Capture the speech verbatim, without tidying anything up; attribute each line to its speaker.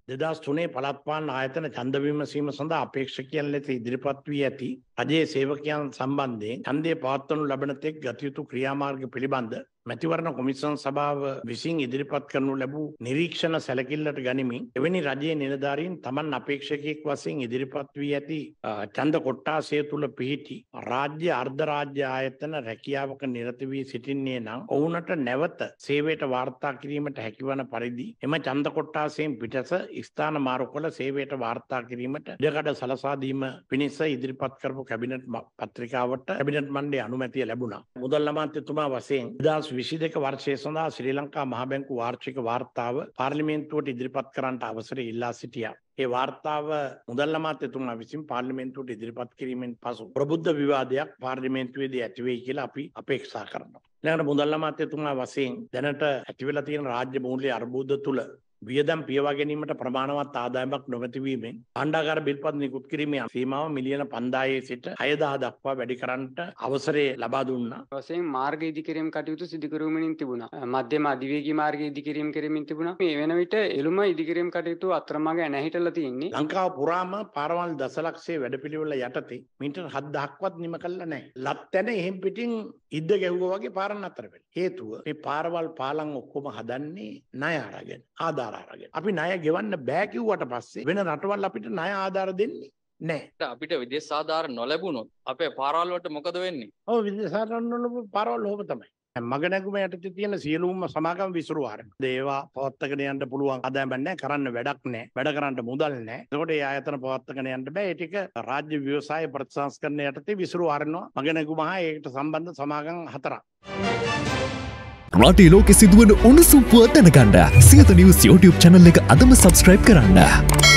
Speaker 1: දෙදහස් තුනේ පළාත් පාලන ආයතන ඡන්ද විමසීම සඳහා අපේක්ෂකයන් ලෙස ඉදිරිපත් වී ඇති රජයේ සේවකයන් සම්බන්ධයෙන් ඡන්දය පවත්වනු ලබන තෙක් ගත යුතු ක්‍රියාමාර්ග පිළිබඳ මැතිවරණ කොමිසම් සභාව විසින් ඉදිරිපත් කරනු ලැබූ නිරීක්ෂණ සැලකිල්ලට ගනිමින් එවැනි රජයේ නිලධාරීන් තමන් අපේක්ෂකයෙක් වශයෙන් ඉදිරිපත් වී ඇති ඡන්ද කොට්ටාසය තුල පිහිටි රාජ්‍ය අර්ධ රාජ්‍ය ආයතන රැකියාවක නිරත වී සිටින්නේ නම් ඔවුන්ට නැවත සේවයට වාර්තා කිරීමට හැකිවන පරිදි එම ඡන්ද කොට්ටාසයෙන් පිටස ස්ථාන මාරු කළ සේවයට වාර්තා කිරීමට ඉඩකඩ සලසා දීම පිණිස ඉදිරිපත් කරපු කැබිනට් පත්‍රිකාවට කැබිනට් මණ්ඩලයේ අනුමැතිය ලැබුණා. මුදල් අමාත්‍යතුමා වශයෙන් දෙදහස් විසි දෙක වර්ෂය සඳහා ශ්‍රී ලංකා මහ බැංකු වාර්ෂික වාර්තාව පාර්ලිමේන්තුවට ඉදිරිපත් කරන්නට අවසර ඉල්ලා සිටියා. ඒ වාර්තාව මුදල් අමාත්‍යතුමා විසින් පාර්ලිමේන්තුවට ඉදිරිපත් කිරීමෙන් පසු ප්‍රබුද්ධ විවාදයක් පාර්ලිමේන්තුවේදී ඇති වෙයි කියලා අපි අපේක්ෂා කරනවා. ඊළඟට මුදල් අමාත්‍යතුමා වශයෙන් දැනට ඇති වෙලා තියෙන රාජ්‍ය මූල්‍ය අර්බුද තුල වියදම් පියවා ගැනීමට ප්‍රමාණවත් ආදායමක් නොමැති වීමෙන් භාණ්ඩාගාර බිල්පත් නිකුත් කිරීමේ සීමාව මිලියන පන්දාහේ සිට හයදාහ දක්වා වැඩි කරන්නට අවසරය ලබා දුන්නා.
Speaker 2: වශයෙන් මාර්ග ඉදිකිරීම කටයුතු සිදු කරමින් තිබුණා. මධ්‍යම අධිවේගී මාර්ග ඉදිකිරීම කරමින් තිබුණා. මේ වෙන විට එළුම ඉදිකිරීම කටයුතු අතරමඟ නැහිටලා තියෙන්නේ.
Speaker 1: ලංකාව පුරාම පාරවල් දසලක්ෂයේ වැඩපිළිවෙල යටතේ මීටර් හත්දහක්වත් නිම කළා නැහැ. ලත්තැන එහෙම් පිටින් ඉද්ද ගැහුවා වගේ පාර නතර වෙලා. හේතුව මේ පාරවල් පාලම් ඔක්කොම හදන්නේ ණය අරගෙන. ආදාර අපි ණය ගෙවන්න බෑ කිව්වට පස්සේ වෙන රටවල් අපිට ණය ආධාර දෙන්නේ නැහැ.
Speaker 3: අපිට විදේශ ආධාර නොලැබුණොත් අපේ පාරවල් වලට මොකද වෙන්නේ?
Speaker 1: ඔව් විදේශ ආධාර නොලැබු පාරවල් ඔහොම තමයි. මගනැගුම යටතේ තියෙන සියලුම සමාගම් විසිරු ආරන. ඒවා පවත්වාගෙන යන්න පුළුවන් ආදායමක් නැහැ, කරන්න වැඩක් නැහැ, වැඩ කරන්න මුදල් නැහැ. ඒකට ඒ ආයතන පවත්වාගෙන යන්න බෑ. ඒ ටික රාජ්‍ය ව්‍යවසාය ප්‍රතිසංස්කරණ යටතේ විසිරු ආරනවා. මගනැගුම හා ඒකට සම්බන්ධ සමාගම් හතරක්.
Speaker 4: රටේ ලෝකෙ සිදුවන උණුසුම් පුවත් දැනගන්න සියත නිවුස් YouTube channel එක අදම subscribe කරන්න.